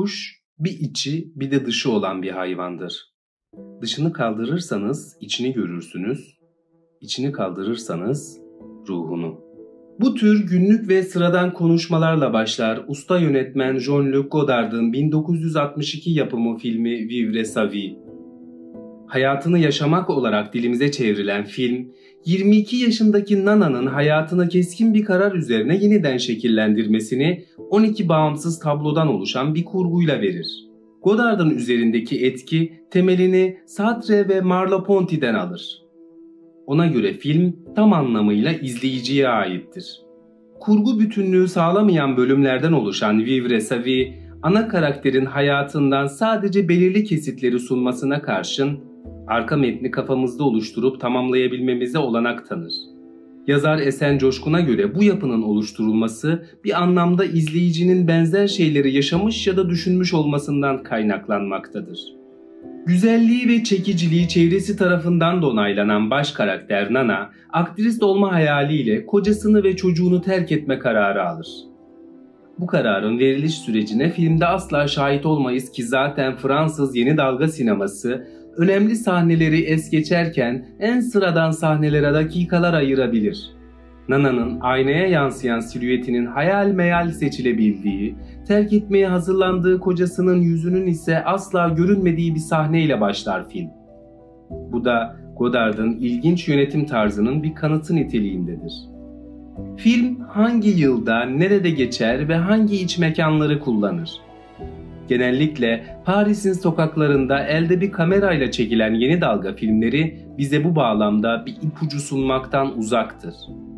Kuş, bir içi bir de dışı olan bir hayvandır. Dışını kaldırırsanız içini görürsünüz, içini kaldırırsanız ruhunu. Bu tür günlük ve sıradan konuşmalarla başlar usta yönetmen Jean-Luc Godard'ın 1962 yapımı filmi Vivre sa vie. Hayatını yaşamak olarak dilimize çevrilen film, 22 yaşındaki Nana'nın hayatını keskin bir karar üzerine yeniden şekillendirmesini 12 bağımsız tablodan oluşan bir kurguyla verir. Godard'ın üzerindeki etki temelini Sartre ve Merleau-Ponty'den alır. Ona göre film tam anlamıyla izleyiciye aittir. Kurgu bütünlüğü sağlamayan bölümlerden oluşan Vivre sa vie, ana karakterin hayatından sadece belirli kesitleri sunmasına karşın arka metni kafamızda oluşturup tamamlayabilmemize olanak tanır. Yazar Esen Coşkun'a göre bu yapının oluşturulması bir anlamda izleyicinin benzer şeyleri yaşamış ya da düşünmüş olmasından kaynaklanmaktadır. Güzelliği ve çekiciliği çevresi tarafından da onaylanan baş karakter Nana, aktrist olma hayaliyle kocasını ve çocuğunu terk etme kararı alır. Bu kararın veriliş sürecine filmde asla şahit olmayız ki zaten Fransız yeni dalga sineması önemli sahneleri es geçerken en sıradan sahnelere dakikalar ayırabilir. Nana'nın aynaya yansıyan silüetinin hayal meyal seçilebildiği, terk etmeye hazırlandığı kocasının yüzünün ise asla görünmediği bir sahneyle başlar film. Bu da Godard'ın ilginç yönetim tarzının bir kanıtı niteliğindedir. Film hangi yılda, nerede geçer ve hangi iç mekanları kullanır? Genellikle Paris'in sokaklarında elde bir kamerayla çekilen yeni dalga filmleri bize bu bağlamda bir ipucu sunmaktan uzaktır.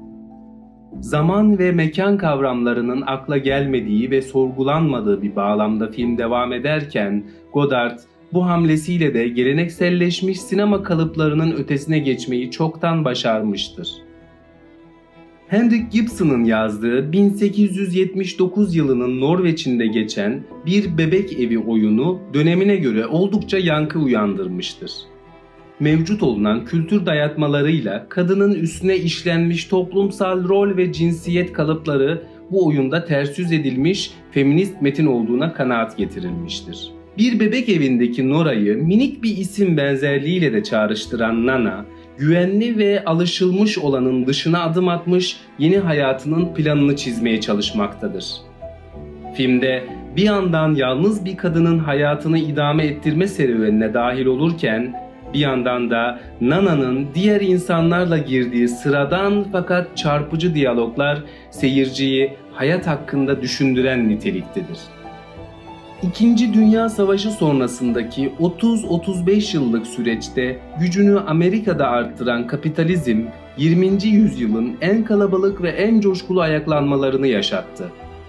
Zaman ve mekan kavramlarının akla gelmediği ve sorgulanmadığı bir bağlamda film devam ederken Godard bu hamlesiyle de gelenekselleşmiş sinema kalıplarının ötesine geçmeyi çoktan başarmıştır. Henrik Ibsen'ın yazdığı 1879 yılının Norveç'inde geçen Bir Bebek Evi oyunu dönemine göre oldukça yankı uyandırmıştır. Mevcut olunan kültür dayatmalarıyla kadının üstüne işlenmiş toplumsal rol ve cinsiyet kalıpları bu oyunda ters yüz edilmiş feminist metin olduğuna kanaat getirilmiştir. Bir Bebek Evi'ndeki Nora'yı minik bir isim benzerliğiyle de çağrıştıran Nana, güvenli ve alışılmış olanın dışına adım atmış yeni hayatının planını çizmeye çalışmaktadır. Filmde bir yandan yalnız bir kadının hayatını idame ettirme serüvenine dahil olurken bir yandan da Nana'nın diğer insanlarla girdiği sıradan fakat çarpıcı diyaloglar seyirciyi hayat hakkında düşündüren niteliktedir. İkinci Dünya Savaşı sonrasındaki 30-35 yıllık süreçte gücünü Amerika'da arttıran kapitalizm 20. yüzyılın en kalabalık ve en coşkulu ayaklanmalarını yaşattı.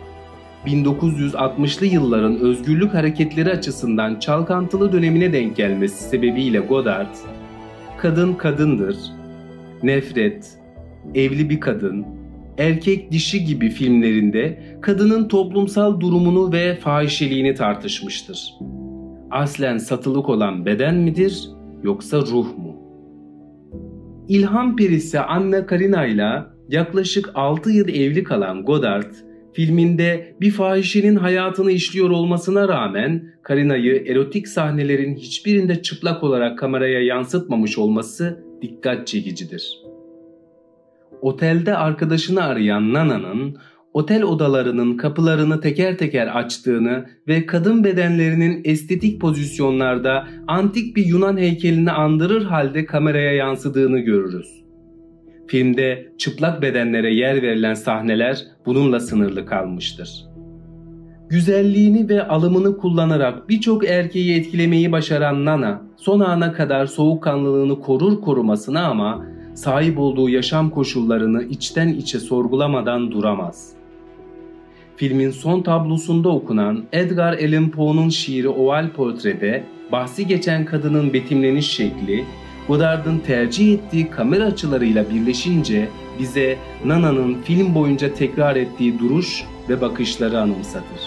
1960'lı yılların özgürlük hareketleri açısından çalkantılı dönemine denk gelmesi sebebiyle Godard, Kadın Kadındır, Nefret, Evli Bir Kadın, Erkek Dişi gibi filmlerinde kadının toplumsal durumunu ve fahişeliğini tartışmıştır. Aslen satılık olan beden midir yoksa ruh mu? İlham perisi Anna Karina ile yaklaşık 6 yıl evli kalan Godard, filminde bir fahişenin hayatını işliyor olmasına rağmen Karina'yı erotik sahnelerin hiçbirinde çıplak olarak kameraya yansıtmamış olması dikkat çekicidir. Otelde arkadaşını arayan Nana'nın otel odalarının kapılarını teker teker açtığını ve kadın bedenlerinin estetik pozisyonlarda antik bir Yunan heykelini andırır halde kameraya yansıdığını görürüz. Filmde çıplak bedenlere yer verilen sahneler bununla sınırlı kalmıştır. Güzelliğini ve alımını kullanarak birçok erkeği etkilemeyi başaran Nana, son ana kadar soğukkanlılığını korur korumasına ama sahip olduğu yaşam koşullarını içten içe sorgulamadan duramaz. Filmin son tablosunda okunan Edgar Allan Poe'nun şiiri Oval Portre'de bahsi geçen kadının betimleniş şekli, Godard'ın tercih ettiği kamera açılarıyla birleşince bize Nana'nın film boyunca tekrar ettiği duruş ve bakışları anımsatır.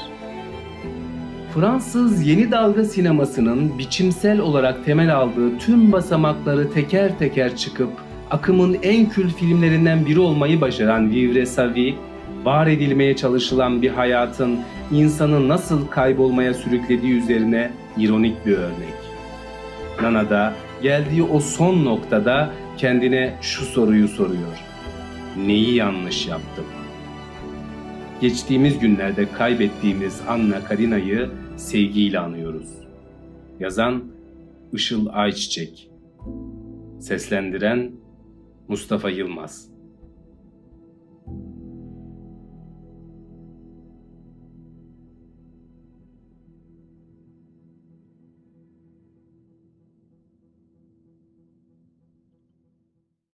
Fransız yeni dalga sinemasının biçimsel olarak temel aldığı tüm basamakları teker teker çıkıp akımın en kült filmlerinden biri olmayı başaran Vivre sa vie, var edilmeye çalışılan bir hayatın insanı nasıl kaybolmaya sürüklediği üzerine ironik bir örnek. Nana da geldiği o son noktada kendine şu soruyu soruyor: neyi yanlış yaptım? Geçtiğimiz günlerde kaybettiğimiz Anna Karina'yı sevgiyle anıyoruz. Yazan Işıl Ayçiçek. Seslendiren Mustafa Yılmaz.